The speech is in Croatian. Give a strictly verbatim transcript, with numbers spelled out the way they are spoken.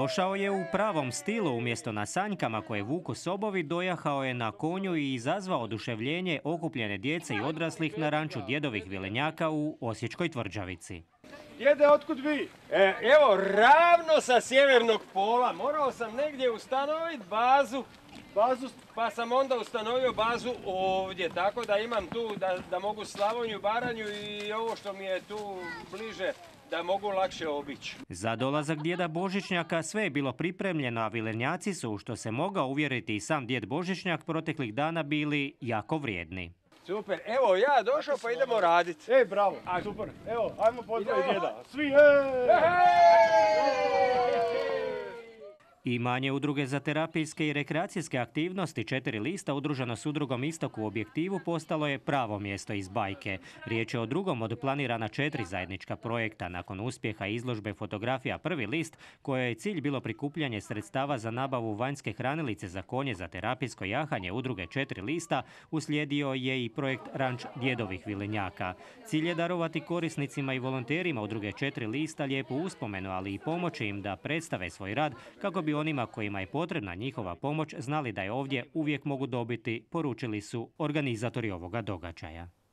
Došao je u pravom stilu, umjesto na sanjkama koje vuku sobovi, dojahao je na konju i izazvao oduševljenje okupljene djece i odraslih na ranču djedovih vilenjaka u Osječkoj Tvrđavici. Djede, otkud vi? E, evo, ravno sa sjevernog pola. Morao sam negdje ustanoviti bazu, Bazu? pa sam onda ustanovio bazu ovdje, tako da imam tu da, da mogu Slavoniju, Baranju i ovo što mi je tu bliže, da mogu lakše obići. Za dolazak djeda Božićnjaka sve je bilo pripremljeno, a vilenjaci su, u što se mogao uvjeriti i sam djed Božićnjak, proteklih dana bili jako vrijedni. Super, evo ja došao pa idemo raditi. E, bravo, A, super. Evo, ajmo pozdraviti idemo. djeda. Svi, ej! Imanje Udruge za terapijske i rekreacijske aktivnosti Četiri lista, udruženo s Udrugom Istok u Objektivu, postalo je pravo mjesto iz bajke. Riječ je o drugom od planirana četiri zajednička projekta nakon uspjeha izložbe fotografija Prvi list, koje je cilj bilo prikupljanje sredstava za nabavu vanjske hranilice za konje za terapijsko jahanje Udruge Četiri lista. Uslijedio je i projekt Ranč djedovih vilenjaka. Cilj je darovati korisnicima i volonterima Udruge Četiri lista lijepu uspomenu, ali i pomoći im da predstave svoj rad kako bi onima kojima je potrebna njihova pomoć znali da je ovdje uvijek mogu dobiti, poručili su organizatori ovoga događaja.